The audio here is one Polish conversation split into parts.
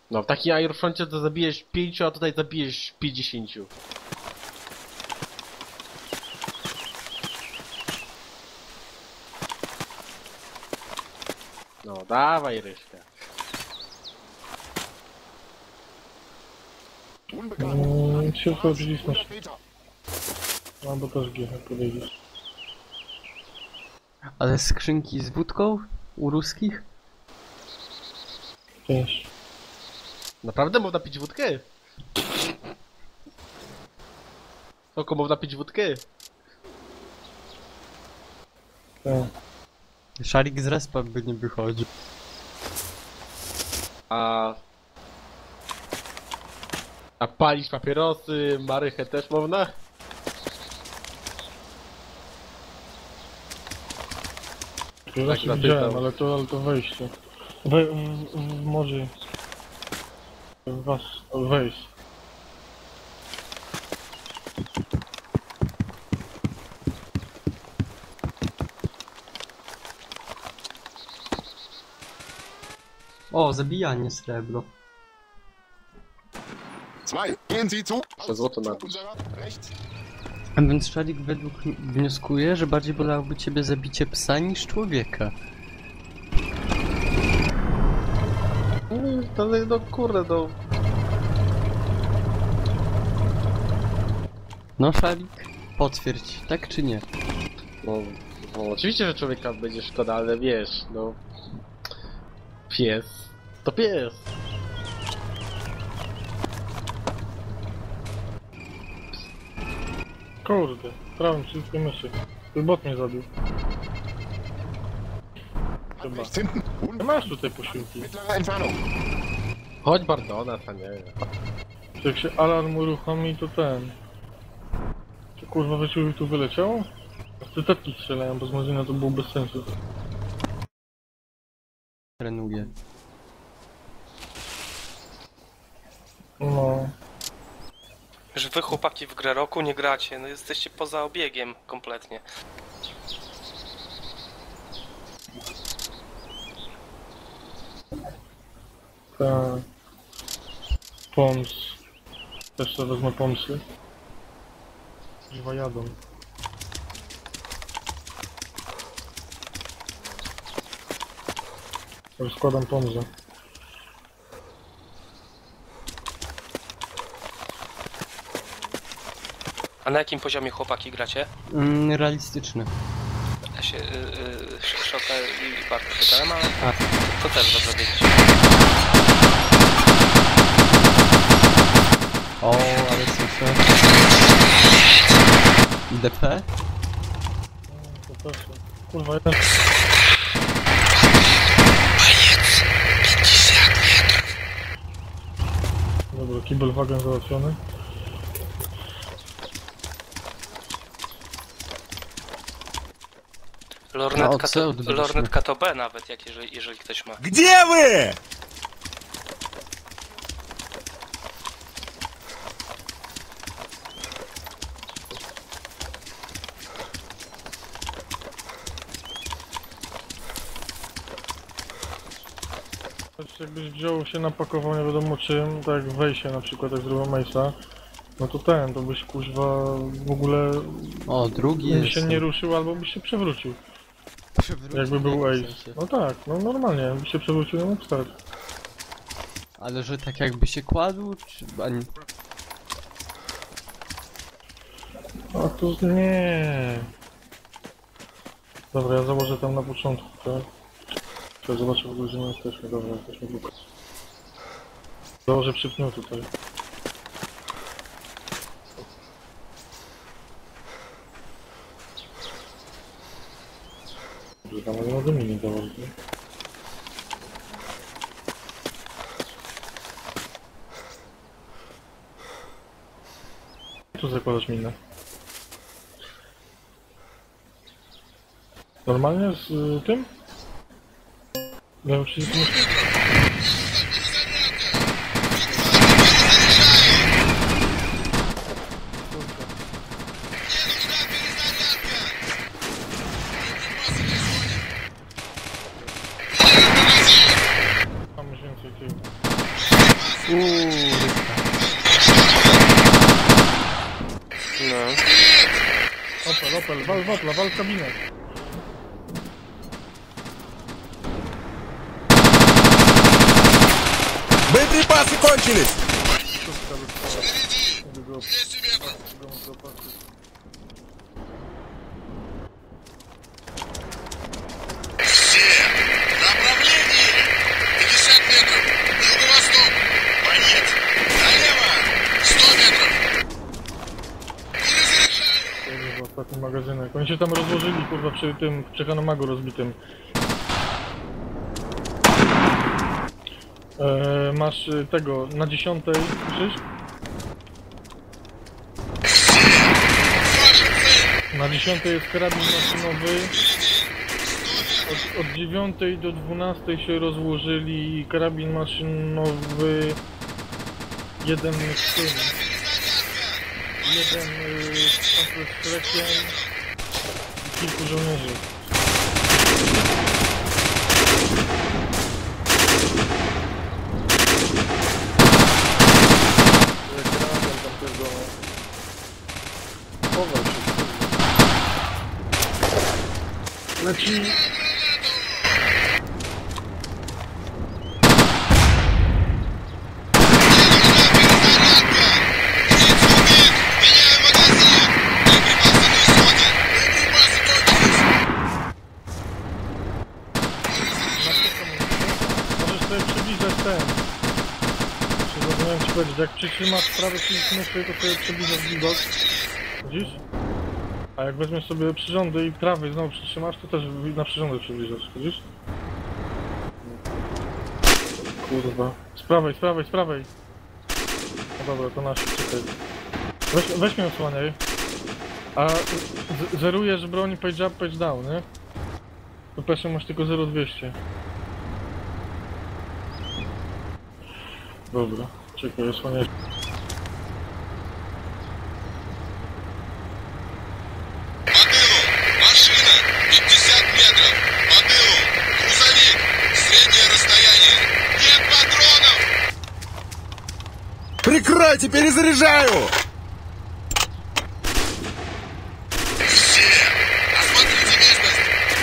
No w takim Airfroncie to zabijesz 5, a tutaj zabijesz 50. No dawaj Ryszka. Ciężko przycisnąć. Albo też G, jak podejdziesz. Ale skrzynki z wódką? U ruskich? Też. Naprawdę można pić wódkę? Oko, można pić wódkę? Tak. Szarik z respa by nie wychodził. A palić papierosy, marychę też można? Ja Tak, się na widziałem, tył. ale to wejście. W morze. Wejść. O, zabijanie srebro. Zwei, gehen Sie zu. Przez złoto na Unserer, rechts. A więc Szarik według mnie wnioskuje, że bardziej bolałoby ciebie zabicie psa niż człowieka. No kurde, no. No Szarik, potwierdź, tak czy nie? No oczywiście, że człowieka będzie szkoda, ale wiesz, no. Pies. To pies. Kurde, prawym przyciskiem myszy. Ten bot mnie zabił. Chyba. Rechts hinten. Nie masz tutaj posiłki. Mittlere Entfernung. Chodź Bardona, to nie. Jak się alarm uruchomi, to ten... Czy kurwa wyciął tu wyleciało? Te tetki strzelają, bo z Mozina to było bez sensu. Trenuje. No... Że wy chłopaki w grę roku nie gracie, no jesteście poza obiegiem kompletnie. Tak... Poms... Też sobie wezmę pomsy. Żywa jadą. Już składam pomzę. A na jakim poziomie chłopaki gracie? Realistyczny. Ja się... Szoka i Bartek pytałem, ale A. to też dobrze wiedzieć. O, ale słyszę. DP? To też. Kurwa, jeden. Dobra, kibelwagen załatwiony. Lornetka, co odbyliśmy? lornetka to B nawet, jak jeżeli ktoś ma. Где вы? Choć jakbyś wziął się na pakowanie wiadomo czym, tak jak wejście na przykład, jak zrobił Mace'a, no to to byś kuźwa w ogóle O, drugi by jest. się nie ruszył albo byś się przewrócił. Jakby był Ace. No tak, no normalnie, by się przewrócił, nie mógł stać. Ale że tak jakby się kładł, czy... Ani... A to nie. Dobra, ja założę tam na początku, tak? Trzeba zobaczyć w ogóle, że nie jesteśmy, dobra, jesteśmy tylko. Założę przy pniu tutaj. Dobrze, tam nie mogę mini założyć, nie? Tu zakładasz minę. Normalnie z tym? Ja już się Mam już więcej tyłu. No. Opel, wal w kabinę. Боеприпасы кончились! Направление! 50 метров! Юго-восток! Конец! Налево! 100 метров! W ostatnim magazynek. Oni się tam rozłożyli, kurwa, przy tym Czechanomagu rozbitym. Masz tego, na 10, słyszysz? Na 10 jest karabin maszynowy. Od 9 do 12 się rozłożyli karabin maszynowy. Jeden z tym. Jeden z szrekiem i kilku żołnierzy. Chowaj się. Leci. Możesz sobie przybliżać ten. Zapomniałem ci powiedzieć, jak przytrzymasz prawy przycisk myszy, to sobie przybliżasz widok. Widzisz? A jak weźmiesz sobie przyrządy i prawy znowu przytrzymasz, to też na przyrządy przybliżasz, widzisz? Kurwa. Z prawej. No dobra, to nasi, czekaj. Weź mnie osłaniaj. A zerujesz broń page up, page down, nie? To pierwsze masz tylko 0,200. Dobra, czekaj, osłaniaj. Машина! 50 метров! По тылу! Грузовик! Среднее расстояние! Нет патронов! Прикройте, перезаряжаю! Все! Осмотрите местность!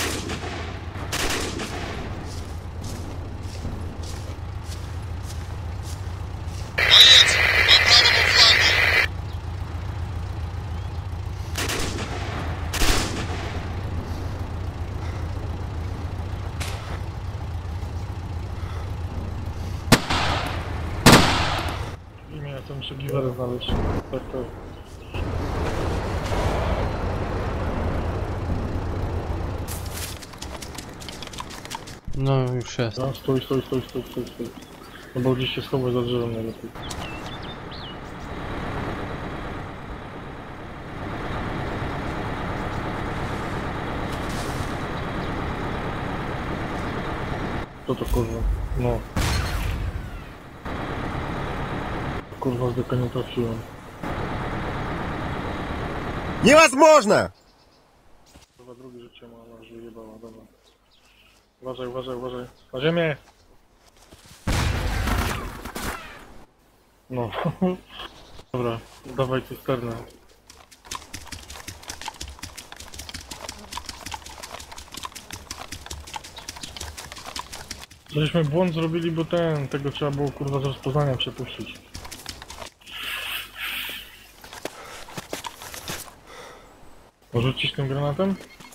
Боец! По правому флангу! Imię, ja to muszę giwerę znaleźć. Tak. No już jest. No, stój. No bo gdzieś się schować za drzewem najlepiej. Co to kurwa? No. Kurwa, zdyka nie trafiłem. Невозможно! Chyba drugie życie ma, ona już wyjebała, dobra. Uważaj. Na ziemię! No. Dobra, dawaj cysternę. Żeśmy błąd zrobili, bo tego trzeba było kurwa z rozpoznania przepuścić. Rzucić tym granatem?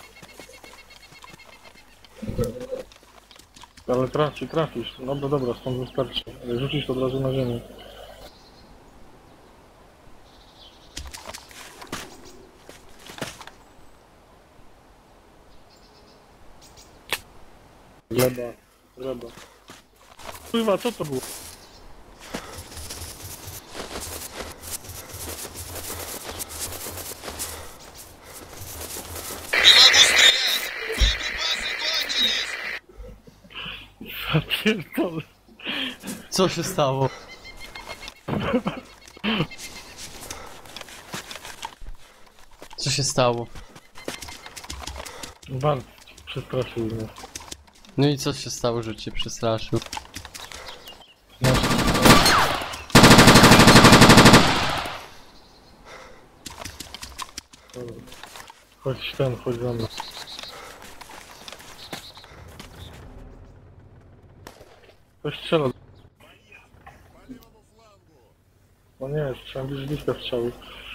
Ale trafisz. Dobra, stąd wystarczy. Ale rzucisz to od razu na ziemię. Gleba. Kurwa, co to było? Не могу стрелять! Боеприпасы кончились! Ja pierdolę. Co się stało? Co się stało? Bardzo przestraszył mnie. No i co się stało, że cię przestraszył? No, Chodź za mną. Ktoś strzela. O nie, trzeba bliźniczka strzały.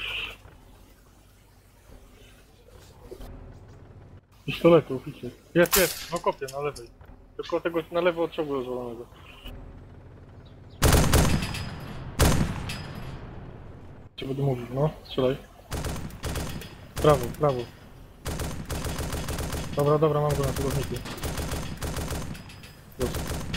Pistoletów, idzie. Jest, w okopie na lewej. Tylko tego na lewo od czołgu rozwalonego. Ci będę mówił, no, strzelaj. Prawo. Dobra, mam go na celowniku. Już.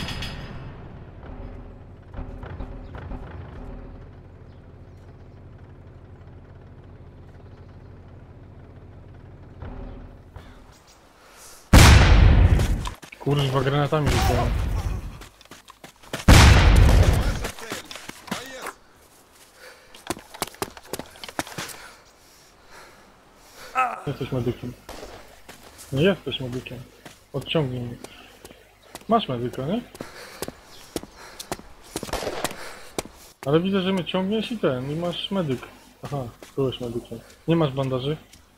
Kurwa, granatami rzucają. Jesteś medykiem. Nie jesteś medykiem. Odciągnij mnie. Masz medyka, nie? Ale widzę, że mnie ciągniesz i masz medyk. Aha, byłeś medykiem. Nie masz bandaży?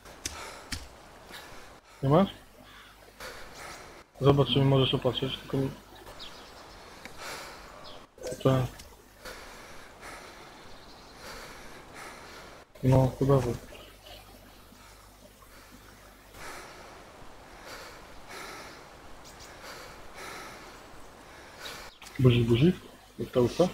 Nie masz? Zobacz, czy mi możesz opatrzyć, tylko mi... Tak. No, to dawaj. Buzi? Usta?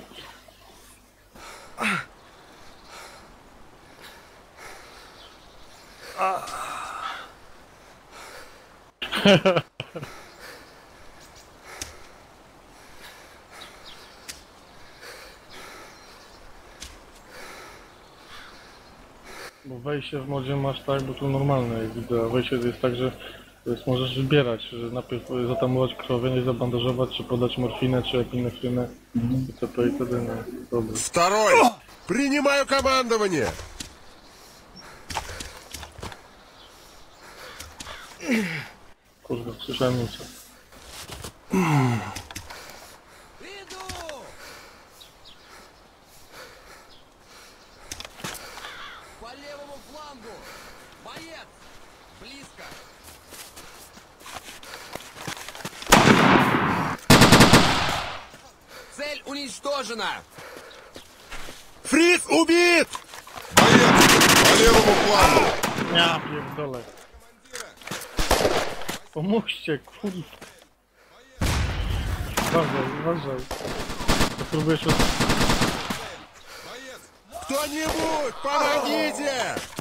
Bo wejście w modzie masz tak, bo tu normalne jak widzę, a wejście jest tak, że możesz wybierać, że najpierw zatamować krwawienie, zabandażować, czy podać morfinę, czy epinefrynę, itp. itd. No, dobra. Второй! Принимаю командование! Kurwa, słyszałem nieco. По левому флангу! Боец! Близко! Цель уничтожена! Фриц убит! Боец! По левому флангу! Ja pierdolę. Pomóżcie, kurwa. Uważaj. To próbujesz od... Кто-нибудь, помогите!